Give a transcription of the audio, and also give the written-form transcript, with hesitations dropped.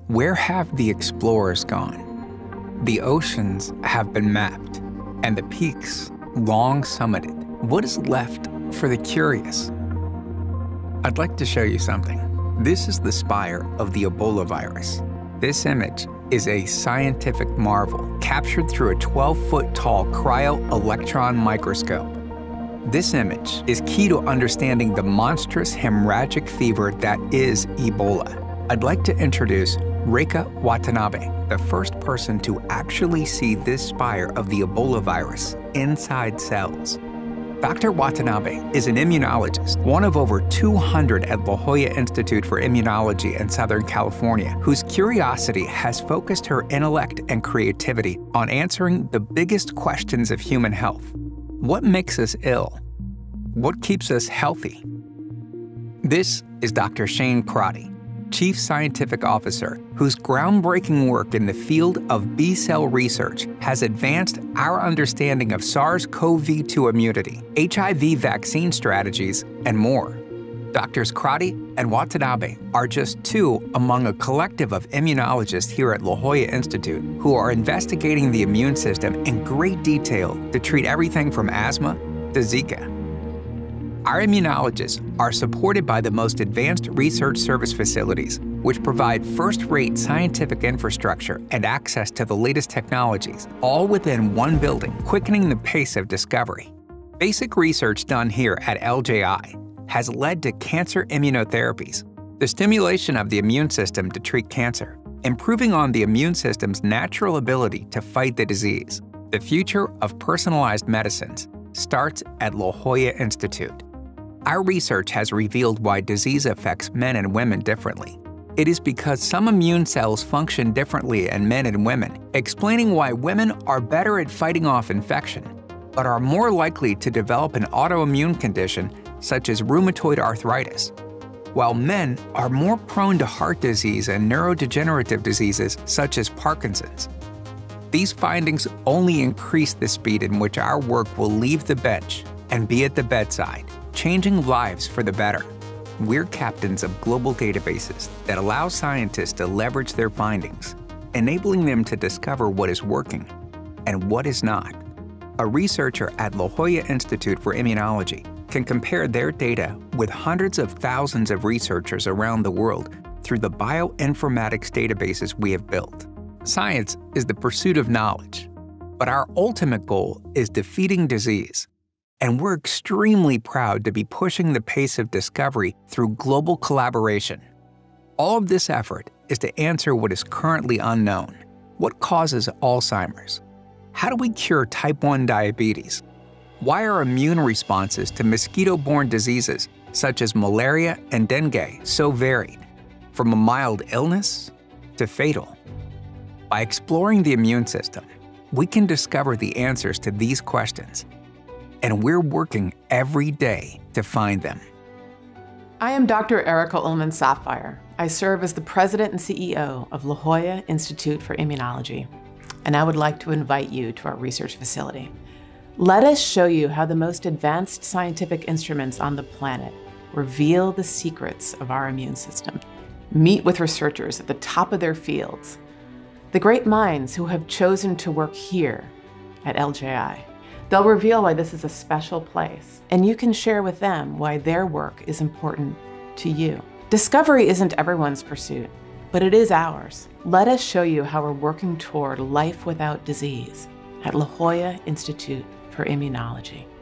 Where have the explorers gone? The oceans have been mapped, and the peaks long summited. What is left for the curious? I'd like to show you something. This is the spire of the Ebola virus. This image is a scientific marvel captured through a 12-foot tall cryo-electron microscope. This image is key to understanding the monstrous hemorrhagic fever that is Ebola. I'd like to introduce Reika Watanabe, the first person to actually see this spire of the Ebola virus inside cells. Dr. Watanabe is an immunologist, one of over 200 at La Jolla Institute for Immunology in Southern California, whose curiosity has focused her intellect and creativity on answering the biggest questions of human health. What makes us ill? What keeps us healthy? This is Dr. Shane Crotty, Chief Scientific Officer, whose groundbreaking work in the field of B-cell research has advanced our understanding of SARS-CoV-2 immunity, HIV vaccine strategies, and more. Doctors Crotty and Watanabe are just two among a collective of immunologists here at La Jolla Institute who are investigating the immune system in great detail to treat everything from asthma to Zika. Our immunologists are supported by the most advanced research service facilities, which provide first-rate scientific infrastructure and access to the latest technologies, all within one building, quickening the pace of discovery. Basic research done here at LJI has led to cancer immunotherapies, the stimulation of the immune system to treat cancer, improving on the immune system's natural ability to fight the disease. The future of personalized medicines starts at La Jolla Institute. Our research has revealed why disease affects men and women differently. It is because some immune cells function differently in men and women, explaining why women are better at fighting off infection, but are more likely to develop an autoimmune condition such as rheumatoid arthritis, while men are more prone to heart disease and neurodegenerative diseases such as Parkinson's. These findings only increase the speed in which our work will leave the bench and be at the bedside, changing lives for the better. We're captains of global databases that allow scientists to leverage their findings, enabling them to discover what is working and what is not. A researcher at La Jolla Institute for Immunology can compare their data with hundreds of thousands of researchers around the world through the bioinformatics databases we have built. Science is the pursuit of knowledge, but our ultimate goal is defeating disease. And we're extremely proud to be pushing the pace of discovery through global collaboration. All of this effort is to answer what is currently unknown. What causes Alzheimer's? How do we cure type 1 diabetes? Why are immune responses to mosquito-borne diseases such as malaria and dengue so varied, from a mild illness to fatal? By exploring the immune system, we can discover the answers to these questions, and we're working every day to find them. I am Dr. Erica Ullman-Sapphire. I serve as the President and CEO of La Jolla Institute for Immunology, and I would like to invite you to our research facility. Let us show you how the most advanced scientific instruments on the planet reveal the secrets of our immune system. Meet with researchers at the top of their fields, the great minds who have chosen to work here at LJI. They'll reveal why this is a special place, and you can share with them why their work is important to you. Discovery isn't everyone's pursuit, but it is ours. Let us show you how we're working toward life without disease at La Jolla Institute for Immunology.